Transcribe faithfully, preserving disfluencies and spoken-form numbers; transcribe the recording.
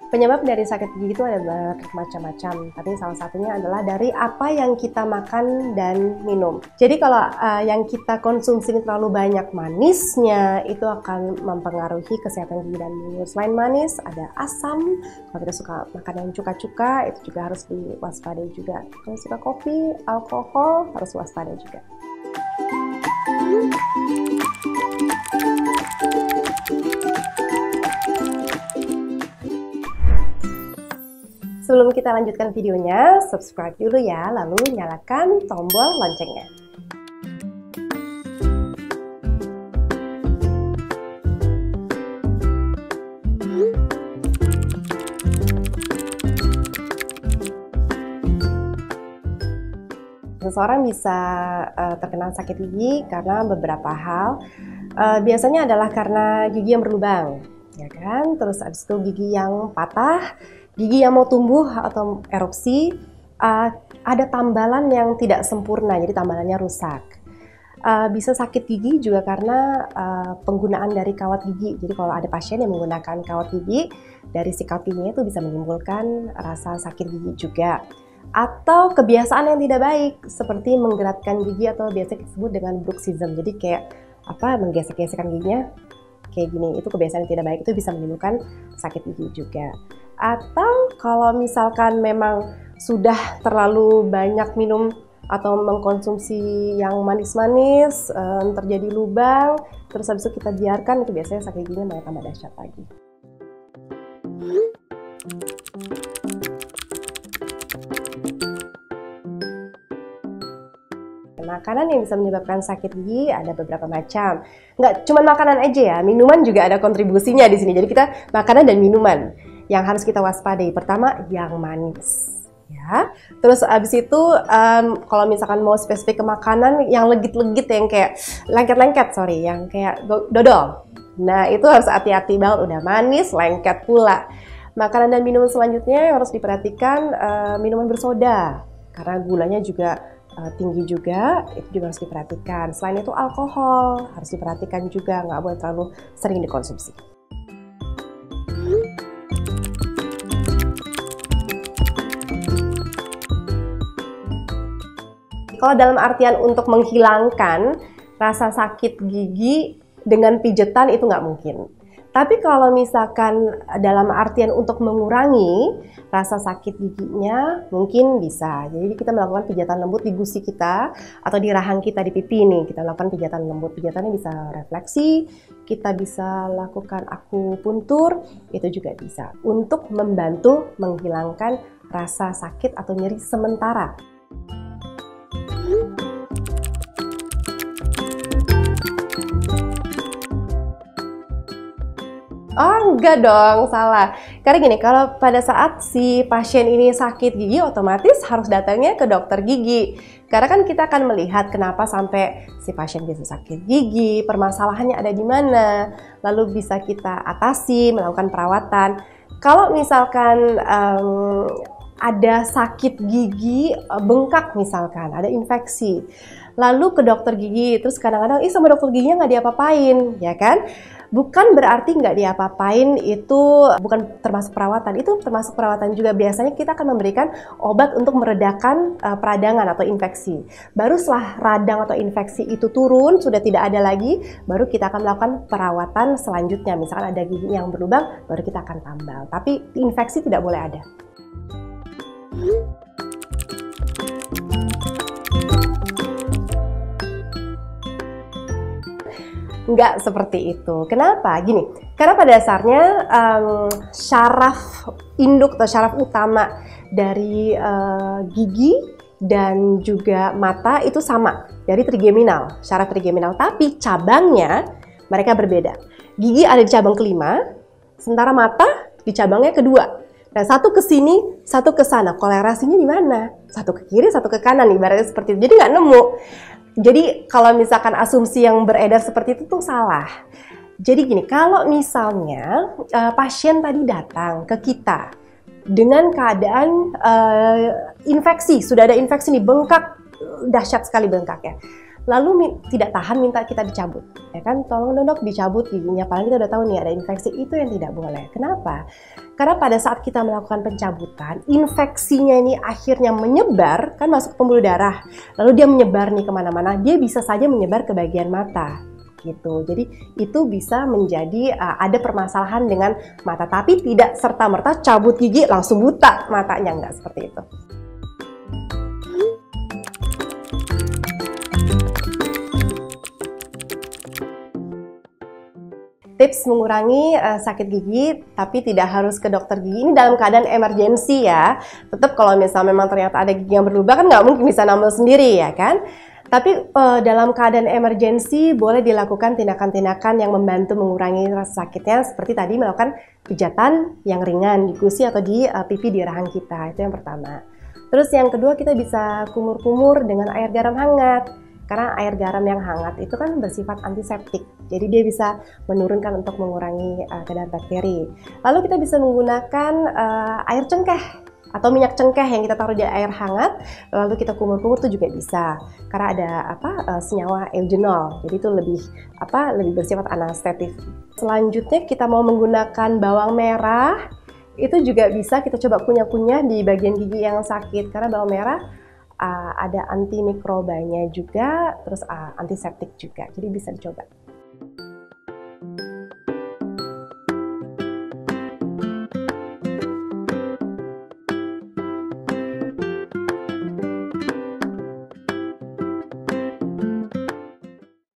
Penyebab dari sakit gigi itu ada bermacam-macam, tapi salah satunya adalah dari apa yang kita makan dan minum. Jadi kalau uh, yang kita konsumsi terlalu banyak manisnya, itu akan mempengaruhi kesehatan gigi dan mulut. Selain manis, ada asam. Kalau kita suka makan yang cuka-cuka, itu juga harus diwaspadai juga. Kalau suka kopi, alkohol, harus waspadai juga. Sebelum kita lanjutkan videonya, subscribe dulu ya, lalu nyalakan tombol loncengnya. Seseorang bisa uh, terkena sakit gigi karena beberapa hal. Uh, biasanya adalah karena gigi yang berlubang, ya kan? Terus abis itu gigi yang patah, gigi yang mau tumbuh atau erupsi, uh, ada tambalan yang tidak sempurna, jadi tambalannya rusak. Uh, bisa sakit gigi juga karena uh, penggunaan dari kawat gigi. Jadi kalau ada pasien yang menggunakan kawat gigi, dari si kawat giginya itu bisa menimbulkan rasa sakit gigi juga. Atau kebiasaan yang tidak baik, seperti menggerakkan gigi atau biasa disebut dengan bruxism. Jadi kayak apa, menggesek-gesekkan giginya kayak gini, itu kebiasaan yang tidak baik, itu bisa menimbulkan sakit gigi juga. Atau kalau misalkan memang sudah terlalu banyak minum atau mengkonsumsi yang manis-manis, um, terjadi lubang, terus habis itu kita biarkan, itu biasanya sakit giginya malah tambah dahsyat lagi. Makanan yang bisa menyebabkan sakit gigi ada beberapa macam. Nggak cuma makanan aja ya, minuman juga ada kontribusinya di sini. Jadi kita makanan dan minuman yang harus kita waspadai. Pertama, yang manis. Ya. Terus abis itu um, kalau misalkan mau spesifik ke makanan yang legit-legit, yang kayak lengket-lengket, sorry, yang kayak dodol. Nah itu harus hati-hati banget, udah manis, lengket pula. Makanan dan minuman selanjutnya yang harus diperhatikan, uh, minuman bersoda. Karena gulanya juga tinggi juga, itu juga harus diperhatikan. Selain itu alkohol harus diperhatikan juga, nggak boleh terlalu sering dikonsumsi. Kalau dalam artian untuk menghilangkan rasa sakit gigi dengan pijetan itu nggak mungkin. Tapi kalau misalkan dalam artian untuk mengurangi rasa sakit giginya, mungkin bisa. Jadi kita melakukan pijatan lembut di gusi kita atau di rahang kita di pipi nih. Kita lakukan pijatan lembut. Pijatannya bisa refleksi, kita bisa lakukan akupuntur, itu juga bisa. Untuk membantu menghilangkan rasa sakit atau nyeri sementara. Oh enggak dong, salah. Karena gini, kalau pada saat si pasien ini sakit gigi, otomatis harus datangnya ke dokter gigi. Karena kan kita akan melihat kenapa sampai si pasien bisa sakit gigi, permasalahannya ada di mana, lalu bisa kita atasi, melakukan perawatan. Kalau misalkan um, ada sakit gigi, bengkak misalkan, ada infeksi, lalu ke dokter gigi, terus kadang-kadang, ih sama dokter giginya nggak diapa-apain, ya kan? Bukan berarti nggak diapa-apain itu bukan termasuk perawatan, itu termasuk perawatan juga. Biasanya kita akan memberikan obat untuk meredakan uh, peradangan atau infeksi. Baru setelah radang atau infeksi itu turun, sudah tidak ada lagi, baru kita akan melakukan perawatan selanjutnya. Misalkan ada gigi yang berlubang, baru kita akan tambal. Tapi infeksi tidak boleh ada. Nggak seperti itu. Kenapa? Gini, karena pada dasarnya um, syaraf induk atau syaraf utama dari uh, gigi dan juga mata itu sama, dari trigeminal, syaraf trigeminal. Tapi cabangnya mereka berbeda. Gigi ada di cabang kelima, sementara mata di cabangnya kedua. Nah, satu ke sini, satu ke sana. Kolerasinya di mana? Satu ke kiri, satu ke kanan, ibaratnya seperti itu. Jadi nggak nemu. Jadi kalau misalkan asumsi yang beredar seperti itu tuh salah. Jadi gini, kalau misalnya uh, pasien tadi datang ke kita dengan keadaan uh, infeksi, sudah ada infeksi nih, bengkak, dahsyat sekali bengkak ya. lalu mi tidak tahan minta kita dicabut, ya kan? Tolong dong dok dicabut giginya, padahal kita udah tahu nih ada infeksi, itu yang tidak boleh. Kenapa? Karena pada saat kita melakukan pencabutan, infeksinya ini akhirnya menyebar, kan masuk ke pembuluh darah, lalu dia menyebar nih kemana-mana, dia bisa saja menyebar ke bagian mata, gitu. Jadi itu bisa menjadi uh, ada permasalahan dengan mata, tapi tidak serta-merta cabut gigi langsung buta matanya, enggak seperti itu. Tips mengurangi uh, sakit gigi, tapi tidak harus ke dokter gigi. Ini dalam keadaan emergensi ya. Tetap kalau misalnya memang ternyata ada gigi yang berlubang, kan nggak mungkin bisa nambal sendiri ya kan. Tapi uh, dalam keadaan emergensi boleh dilakukan tindakan-tindakan yang membantu mengurangi rasa sakitnya, seperti tadi melakukan pijatan yang ringan di gusi atau di uh, pipi di rahang kita. Itu yang pertama. Terus yang kedua, kita bisa kumur-kumur dengan air garam hangat. Karena air garam yang hangat itu kan bersifat antiseptik, jadi dia bisa menurunkan untuk mengurangi uh, kadar bakteri. Lalu kita bisa menggunakan uh, air cengkeh atau minyak cengkeh yang kita taruh di air hangat, lalu kita kumur-kumur itu juga bisa. Karena ada apa uh, senyawa eugenol, jadi itu lebih apa lebih bersifat anestetik. Selanjutnya kita mau menggunakan bawang merah, itu juga bisa kita coba kunyah-kunyah di bagian gigi yang sakit, karena bawang merah Uh, ada antimikrobanya juga, terus uh, antiseptik juga, jadi bisa dicoba.